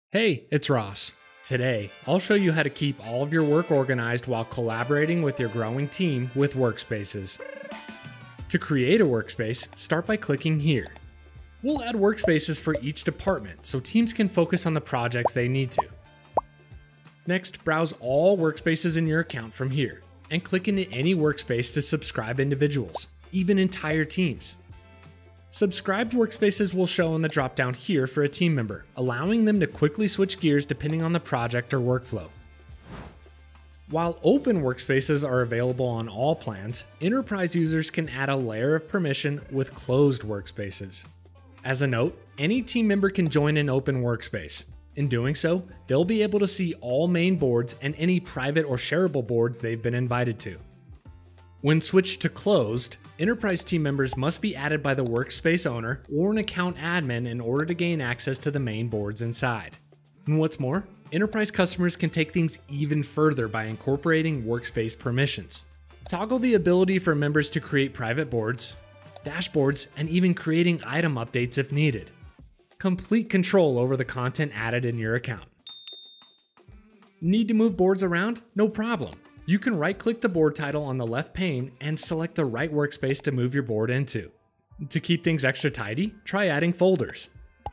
Hey, it's Ross. Today, I'll show you how to keep all of your work organized while collaborating with your growing team with Workspaces. To create a workspace, start by clicking here. We'll add workspaces for each department so teams can focus on the projects they need to. Next, browse all workspaces in your account from here, and click into any workspace to subscribe individuals, even entire teams. Subscribed workspaces will show in the drop-down here for a team member, allowing them to quickly switch gears depending on the project or workflow. While open workspaces are available on all plans, enterprise users can add a layer of permission with closed workspaces. As a note, any team member can join an open workspace. In doing so, they'll be able to see all main boards and any private or shareable boards they've been invited to. When switched to closed, enterprise team members must be added by the workspace owner or an account admin in order to gain access to the main boards inside. And what's more, enterprise customers can take things even further by incorporating workspace permissions. Toggle the ability for members to create private boards, dashboards, and even creating item updates if needed. Complete control over the content added in your account. Need to move boards around? No problem. You can right-click the board title on the left pane and select the right workspace to move your board into. To keep things extra tidy, try adding folders.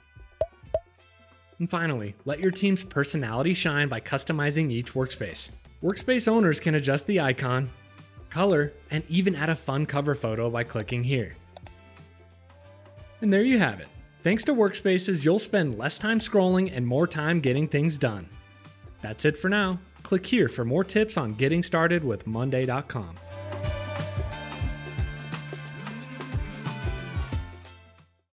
And finally, let your team's personality shine by customizing each workspace. Workspace owners can adjust the icon, color, and even add a fun cover photo by clicking here. And there you have it. Thanks to Workspaces, you'll spend less time scrolling and more time getting things done. That's it for now. Click here for more tips on getting started with monday.com.